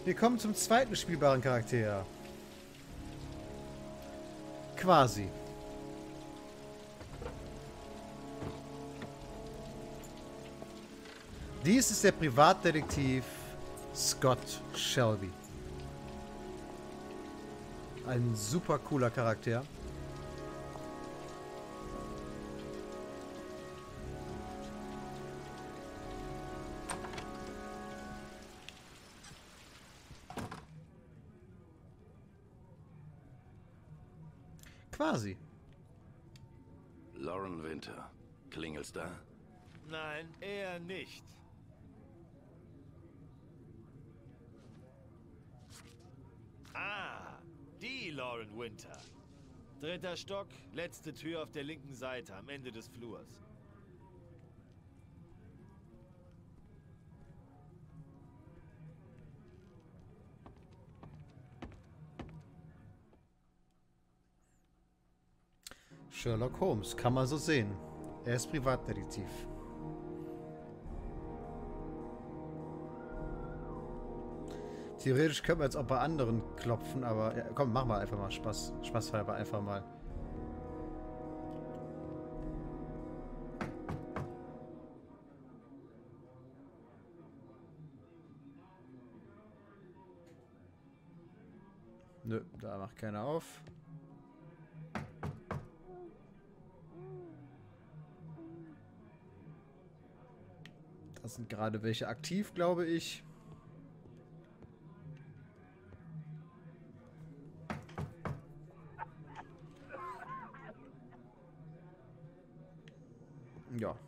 Wir kommen zum zweiten spielbaren Charakter. Quasi. Dies ist der Privatdetektiv Scott Shelby. Ein super cooler Charakter. Quasi. Lauren Winter. Klingelt's da? Nein, eher nicht. Ah, die Lauren Winter. 3. Stock, letzte Tür auf der linken Seite, am Ende des Flurs. Sherlock Holmes, kann man so sehen. Er ist Privatdetektiv. Theoretisch können wir jetzt auch bei anderen klopfen, aber ja, komm, machen wir einfach mal Spaß. Spaßhalber einfach mal. Nö, da macht keiner auf. Da sind gerade welche aktiv, glaube ich. Ja.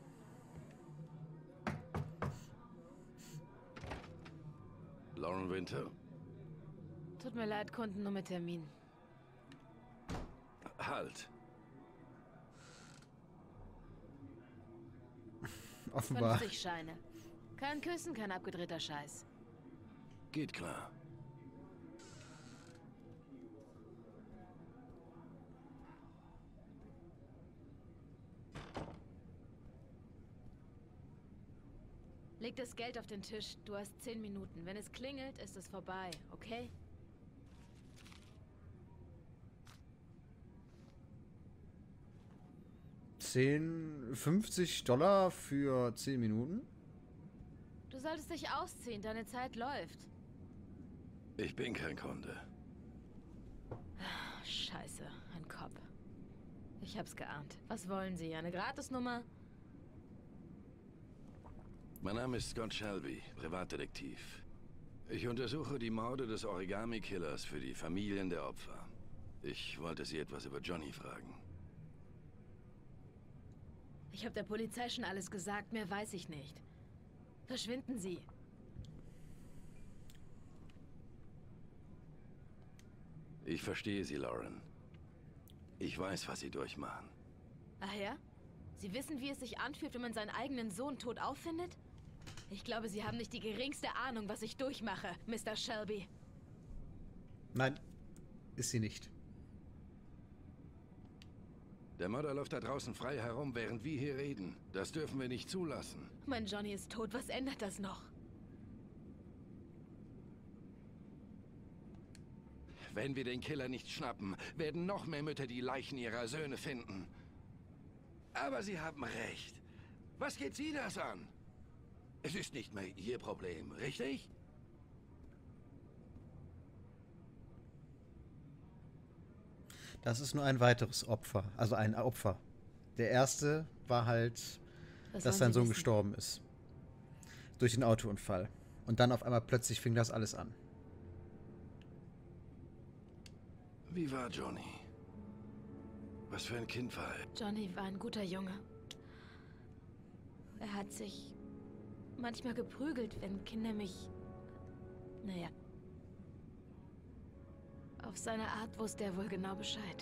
Lauren Winter. Tut mir leid, Kunden nur mit Termin. Halt. Offenbar. 50 Scheine. Kein Küssen, kein abgedrehter Scheiß. Geht klar. Leg das Geld auf den Tisch. Du hast 10 Minuten. Wenn es klingelt, ist es vorbei, okay? $50 für 10 Minuten? Du solltest dich ausziehen. Deine Zeit läuft. Ich bin kein Kunde. Scheiße, ein Cop. Ich hab's geahnt. Was wollen Sie? Eine Gratisnummer? Mein Name ist Scott Shelby, Privatdetektiv. Ich untersuche die Morde des Origami-Killers für die Familien der Opfer. Ich wollte Sie etwas über Johnny fragen. Ich habe der Polizei schon alles gesagt. Mehr weiß ich nicht. Verschwinden Sie. Ich verstehe Sie, Lauren. Ich weiß, was Sie durchmachen. Ach ja? Sie wissen, wie es sich anfühlt, wenn man seinen eigenen Sohn tot auffindet? Ich glaube, Sie haben nicht die geringste Ahnung, was ich durchmache, Mr. Shelby. Nein, ist sie nicht. Der Mörder läuft da draußen frei herum, während wir hier reden. Das dürfen wir nicht zulassen. Mein Johnny ist tot. Was ändert das noch? Wenn wir den Killer nicht schnappen, werden noch mehr Mütter die Leichen ihrer Söhne finden. Aber Sie haben recht. Was geht Sie das an? Es ist nicht mehr Ihr Problem, richtig? Das ist nur ein weiteres Opfer. Also ein Opfer. Der erste war halt, Was dass wollen sein Sie Sohn wissen? gestorben ist. Durch den Autounfall. Und dann auf einmal plötzlich fing das alles an. Wie war Johnny? Was für ein Kind war er? Johnny war ein guter Junge. Er hat sich manchmal geprügelt, wenn Kinder mich... Naja. Auf seine Art wusste er wohl genau Bescheid.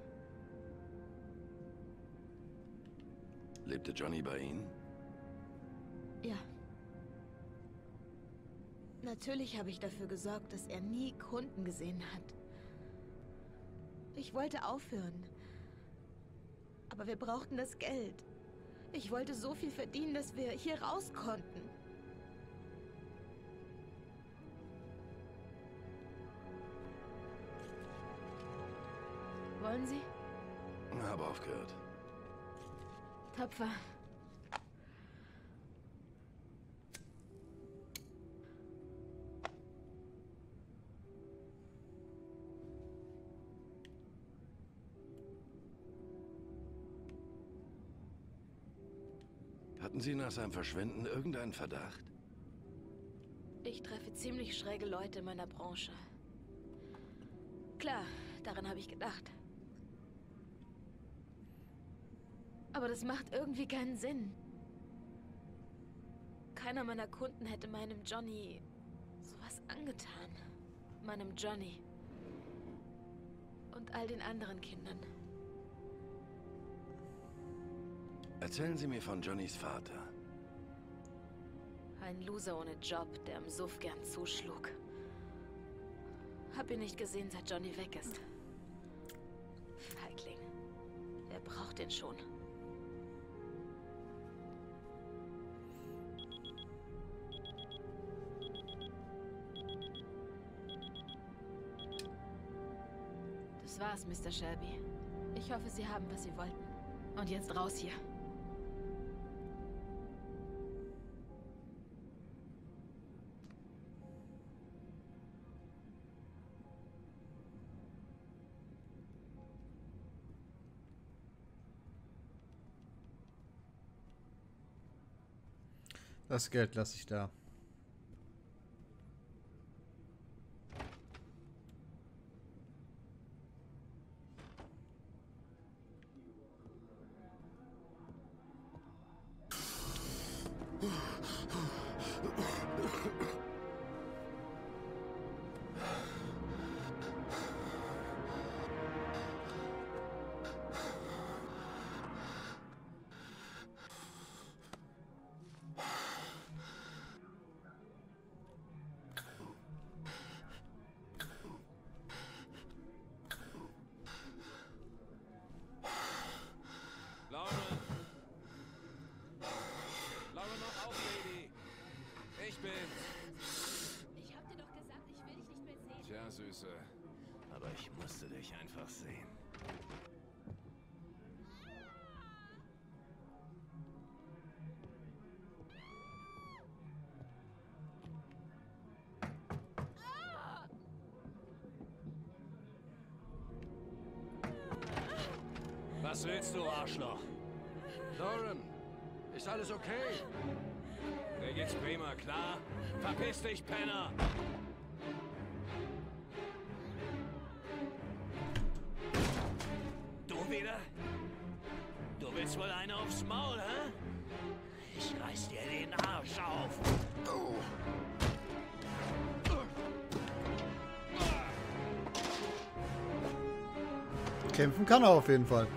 Lebte Johnny bei Ihnen? Ja. Natürlich habe ich dafür gesorgt, dass er nie Kunden gesehen hat. Ich wollte aufhören. Aber wir brauchten das Geld. Ich wollte so viel verdienen, dass wir hier raus konnten. wollen Sie? Habe aufgehört. Tapfer. Hatten Sie nach seinem Verschwinden irgendeinen Verdacht? Ich treffe ziemlich schräge Leute in meiner Branche. Klar, daran habe ich gedacht. Aber das macht irgendwie keinen Sinn. Keiner meiner Kunden hätte meinem Johnny sowas angetan. Meinem Johnny. Und all den anderen Kindern. Erzählen Sie mir von Johnnys Vater. Ein Loser ohne Job, der im Suff gern zuschlug. Hab ihn nicht gesehen, seit Johnny weg ist. Feigling. Wer braucht den schon? Das war's, Mr. Shelby. Ich hoffe, Sie haben, was Sie wollten. Und jetzt raus hier. Das Geld lasse ich da. Lauren, mach auf, Lady. Ich bin's. Ich hab dir doch gesagt, ich will dich nicht mehr sehen. Tja, Süße. Aber ich musste dich einfach sehen. Was willst du, Arschloch? Lauren, ist alles okay? Mir geht's prima, klar? Verpiss dich, Penner! Du wieder? Du willst wohl eine aufs Maul, hä? Ich reiß dir den Arsch auf. Kämpfen kann er auf jeden Fall.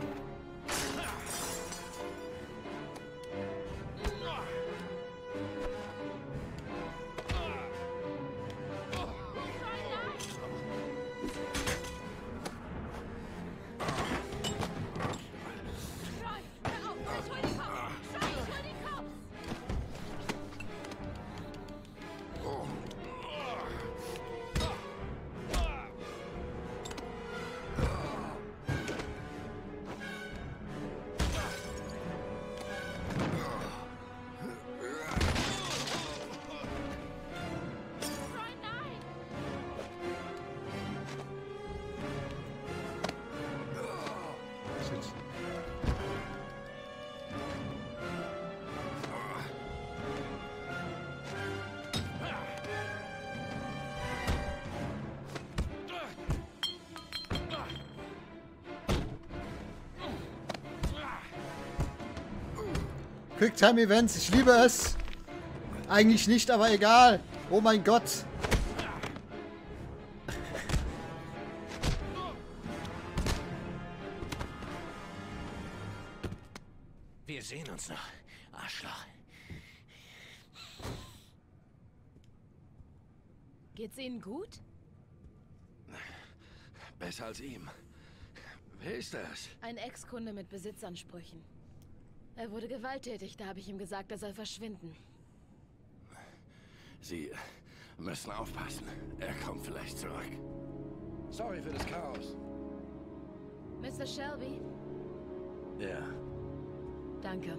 Quicktime Events, ich liebe es. Eigentlich nicht, aber egal. Oh mein Gott. Wir sehen uns noch, Arschloch. Geht's Ihnen gut? Besser als ihm. Wer ist das? Ein Ex-Kunde mit Besitzansprüchen. Er wurde gewalttätig, da habe ich ihm gesagt, er soll verschwinden. Sie müssen aufpassen. Er kommt vielleicht zurück. Sorry für das Chaos. Mr. Shelby? Ja. Danke.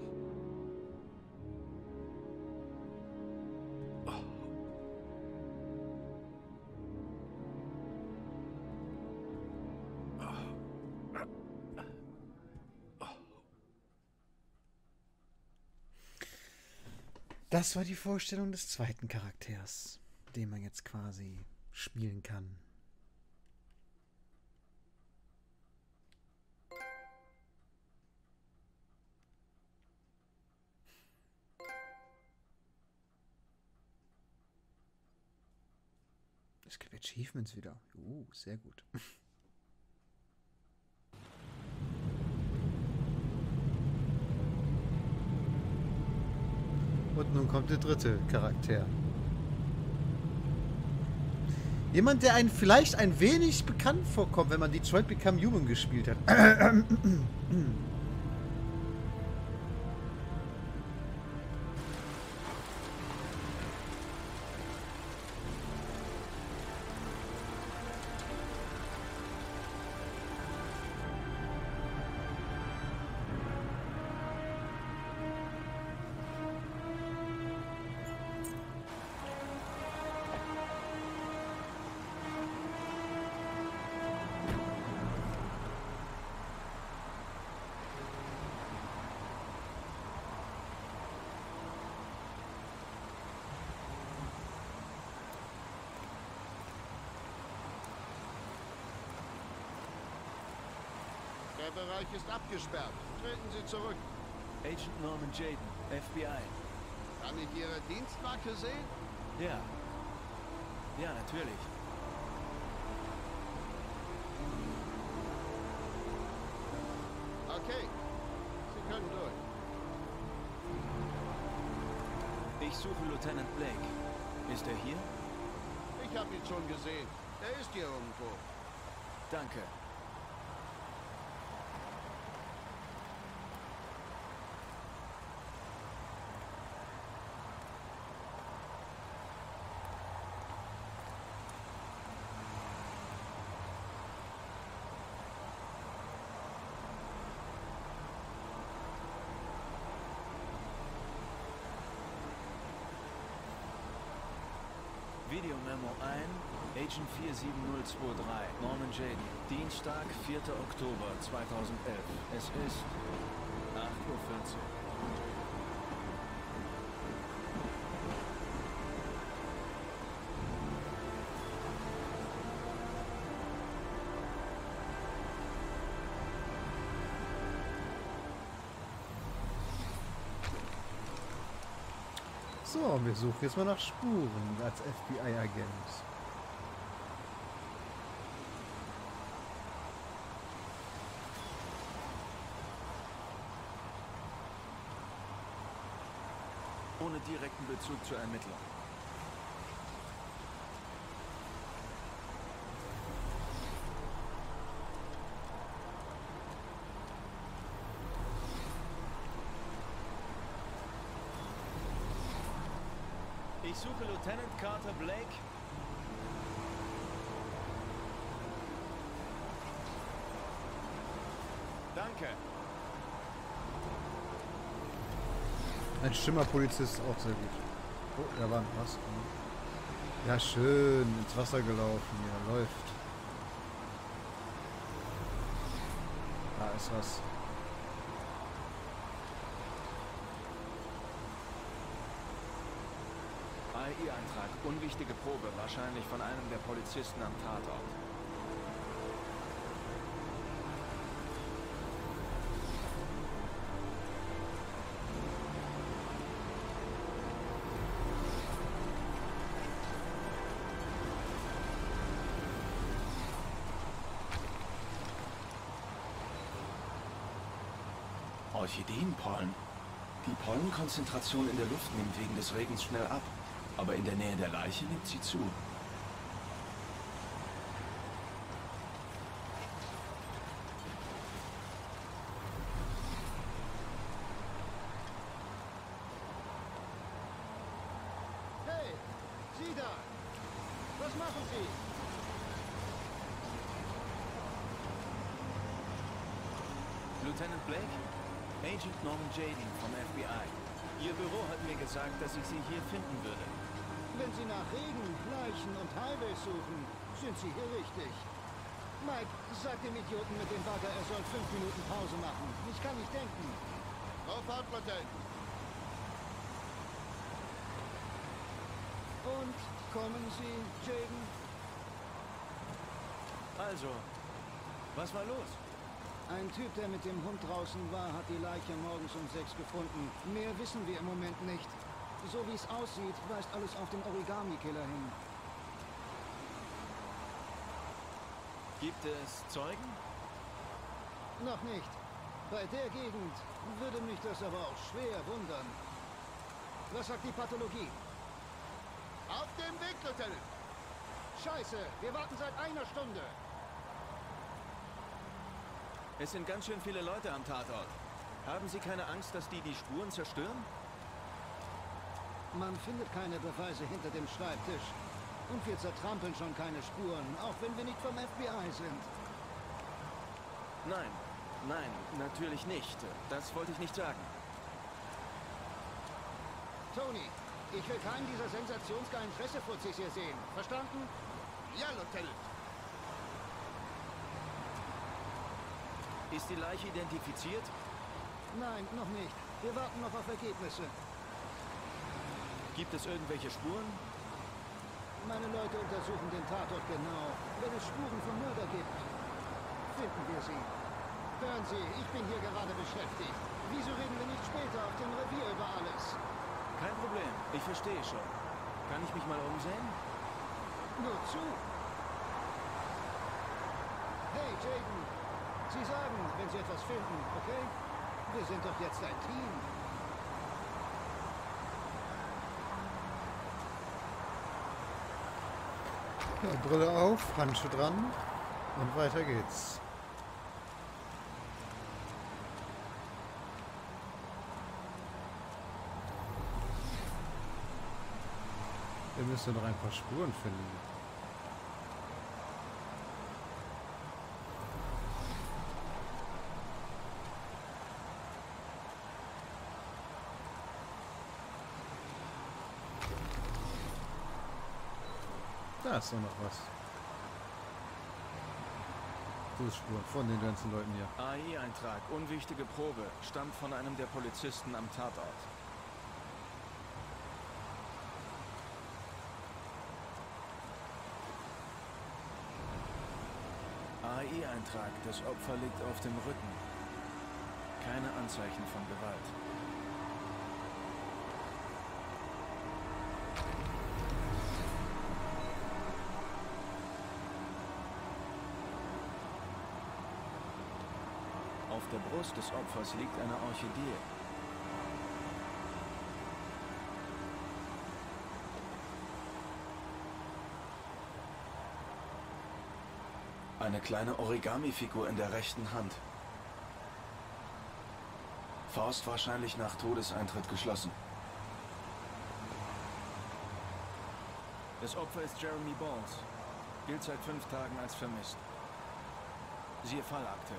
Das war die Vorstellung des zweiten Charakters, den man jetzt quasi spielen kann. Es gibt Achievements wieder. Sehr gut. Und nun kommt der dritte Charakter. Jemand, der einen vielleicht ein wenig bekannt vorkommt, wenn man Detroit Become Human gespielt hat. Der Bereich ist abgesperrt. Treten Sie zurück. Agent Norman Jaden, FBI. Kann ich Ihre Dienstmarke sehen? Ja. Ja, natürlich. Okay. Sie können durch. Ich suche Lieutenant Blake. Ist er hier? Ich habe ihn schon gesehen. Er ist hier irgendwo. Danke. Videomemo ein, Agent 47023, Norman Jaden, Dienstag, 4. Oktober 2011. Es ist 8:14 Uhr. So, wir suchen jetzt mal nach Spuren als FBI-Agent. Ohne direkten Bezug zur Ermittlung. Ich suche Lieutenant Carter Blake. Danke. Ein Schimmerpolizist, auch sehr gut. Oh, da war ein was. Ja, schön. Ins Wasser gelaufen. Ja, läuft. Da ist was. AI-Eintrag. Unwichtige Probe. Wahrscheinlich von einem der Polizisten am Tatort. Orchideenpollen. Die Pollenkonzentration in der Luft nimmt wegen des Regens schnell ab, aber in der Nähe der Leiche nimmt sie zu. Hey, Sie da! Was machen Sie? Lieutenant Blake? Agent Norman Jading vom FBI. Ihr Büro hat mir gesagt, dass ich Sie hier finden würde. Wenn Sie nach Regen, Leichen und Highways suchen, sind Sie hier richtig. Mike, sag dem Idioten mit dem Bagger, er soll 5 Minuten Pause machen. Ich kann nicht denken. Sofort, Lieutenant. Und kommen Sie, Jaden? Also, was war los? Ein Typ, der mit dem Hund draußen war, hat die Leiche morgens um 6 gefunden. Mehr wissen wir im Moment nicht. So wie es aussieht, weist alles auf den Origami-Killer hin. Gibt es Zeugen? Noch nicht. Bei der Gegend würde mich das aber auch schwer wundern. Was sagt die Pathologie? Auf dem Weg, Lieutenant! Scheiße, wir warten seit einer Stunde. Es sind ganz schön viele Leute am Tatort. Haben Sie keine Angst, dass die Spuren zerstören? Man findet keine Beweise hinter dem Schreibtisch. Und wir zertrampeln schon keine Spuren, auch wenn wir nicht vom FBI sind. Nein, nein, natürlich nicht. Das wollte ich nicht sagen. Tony, ich will keinen dieser sensationsgeilen Fressefuzis hier sehen. Verstanden? Ja, Lieutenant. Ist die Leiche identifiziert? Nein, noch nicht. Wir warten noch auf Ergebnisse. Gibt es irgendwelche Spuren? Meine Leute untersuchen den Tatort genau. Wenn es Spuren von Mörder gibt, finden wir sie. Hören Sie, ich bin hier gerade beschäftigt. Wieso reden wir nicht später auf dem Revier über alles? Kein Problem, ich verstehe schon. Kann ich mich mal umsehen? Nur zu. Hey, Jaden. Sie sagen, wenn Sie etwas finden, okay? Wir sind doch jetzt ein Team. Ja, Brille auf, Handschuhe dran und weiter geht's. Wir müssen noch ein paar Spuren finden. Da ist doch noch was. Fußspuren von den ganzen Leuten hier. AI-Eintrag, unwichtige Probe, stammt von einem der Polizisten am Tatort. AI-Eintrag, das Opfer liegt auf dem Rücken. Keine Anzeichen von Gewalt. Auf der Brust des Opfers liegt eine Orchidee. Eine kleine Origami-Figur in der rechten Hand. Faust wahrscheinlich nach Todeseintritt geschlossen. Das Opfer ist Jeremy Balls. Gilt seit 5 Tagen als vermisst. Siehe Fallakte.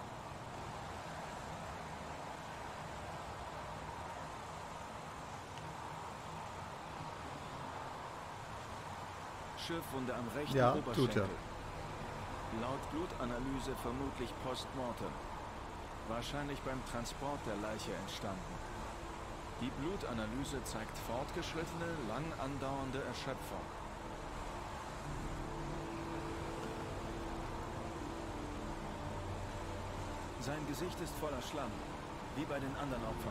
Schürfwunde am rechten Ja, Oberschenkel. tut er. Laut Blutanalyse vermutlich postmortem. Wahrscheinlich beim Transport der Leiche entstanden. Die Blutanalyse zeigt fortgeschrittene, lang andauernde Erschöpfung. Sein Gesicht ist voller Schlamm, wie bei den anderen Opfern.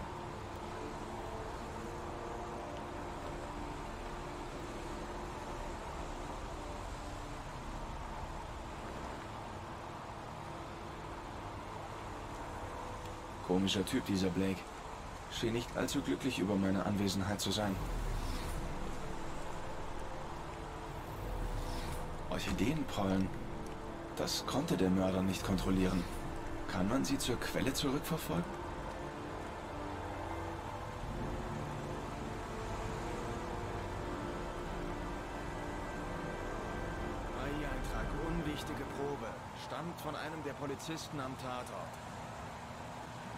Komischer Typ, dieser Blake. Schien nicht allzu glücklich über meine Anwesenheit zu sein. Orchideenpollen. Das konnte der Mörder nicht kontrollieren. Kann man sie zur Quelle zurückverfolgen? AI-Eintrag, unwichtige Probe. Stammt von einem der Polizisten am Tatort.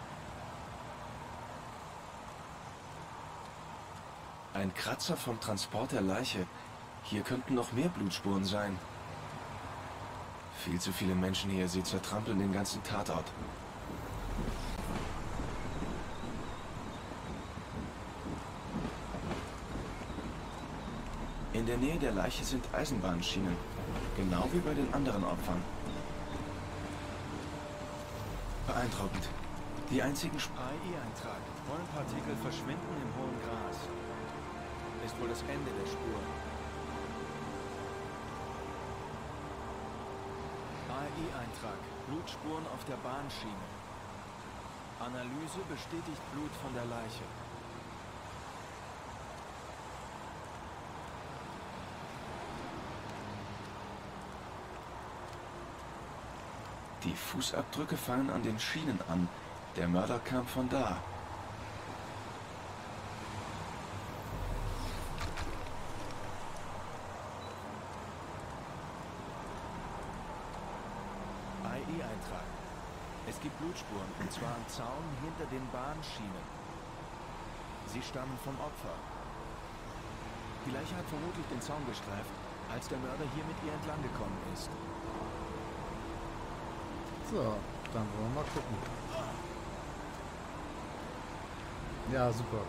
Ein Kratzer vom Transport der Leiche. Hier könnten noch mehr Blutspuren sein. Viel zu viele Menschen hier. Sie zertrampeln den ganzen Tatort. In der Nähe der Leiche sind Eisenbahnschienen. Genau wie bei den anderen Opfern. Beeindruckend. Die einzigen AI-Eintrag. Pollenpartikel verschwinden im hohen Gras. Ist wohl das Ende der Spur. AI-Eintrag. Blutspuren auf der Bahnschiene. Analyse bestätigt Blut von der Leiche. Die Fußabdrücke fallen an den Schienen an. Der Mörder kam von da. AI-Eintrag. Es gibt Blutspuren, und zwar am Zaun hinter den Bahnschienen. Sie stammen vom Opfer. Die Leiche hat vermutlich den Zaun gestreift, als der Mörder hier mit ihr entlang gekommen ist. So, dann wollen wir mal gucken. Ja, super.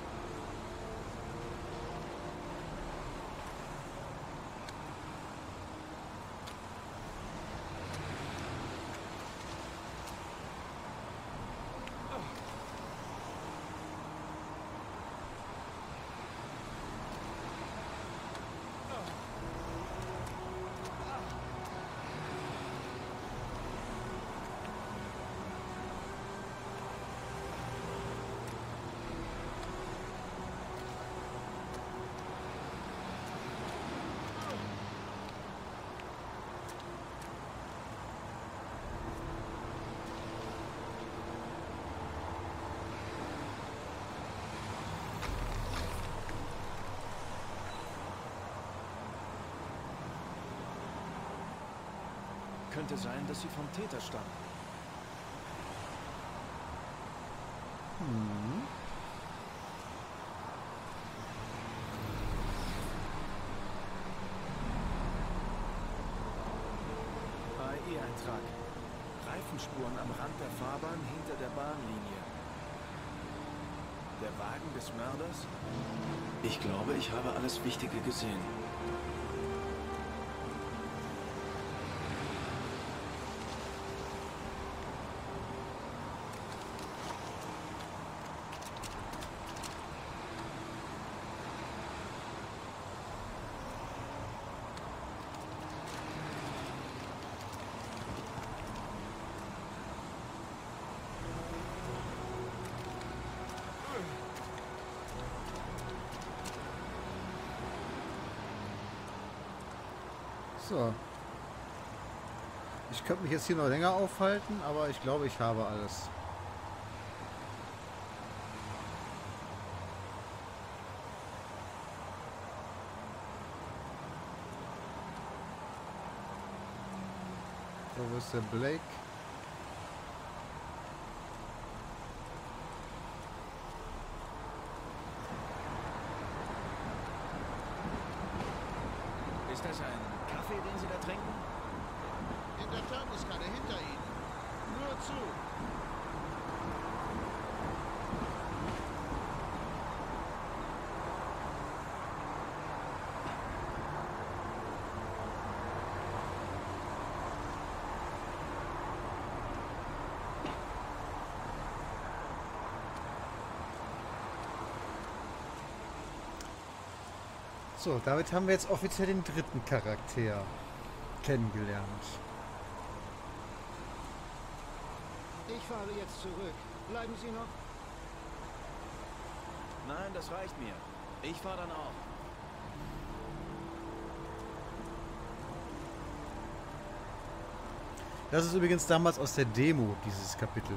Könnte sein, dass sie vom Täter stammen. AI-Eintrag. Reifenspuren am Rand der Fahrbahn hinter der Bahnlinie. Der Wagen des Mörders? Ich glaube, ich habe alles Wichtige gesehen. So. Ich könnte mich jetzt hier noch länger aufhalten, aber ich glaube, ich habe alles. So, wo ist der Blake? Ist das ein Kaffee, den Sie da trinken? In der Thermoskanne hinter Ihnen. Nur zu. So, damit haben wir jetzt offiziell den dritten Charakter kennengelernt. Ich fahre jetzt zurück. Bleiben Sie noch? Nein, das reicht mir. Ich fahre dann auch. Das ist übrigens damals aus der Demo, dieses Kapitel.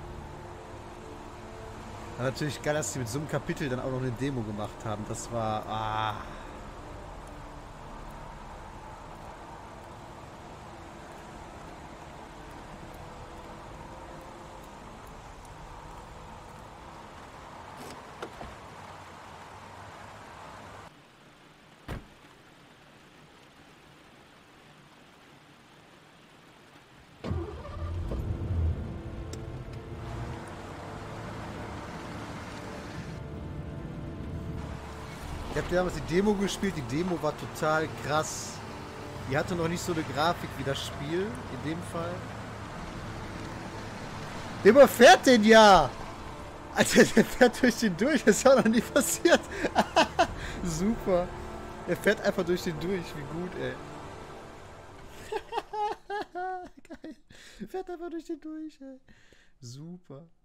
War natürlich geil, dass sie mit so einem Kapitel dann auch noch eine Demo gemacht haben. Das war... Ah. Ich habe damals die Demo gespielt. Die Demo war total krass. Die hatte noch nicht so eine Grafik wie das Spiel. In dem Fall. Der überfährt den ja! Alter, der fährt durch den durch. Das ist auch noch nie passiert. Super. Er fährt einfach durch den durch. Wie gut, ey. Geil. Fährt einfach durch den durch, ey. Super.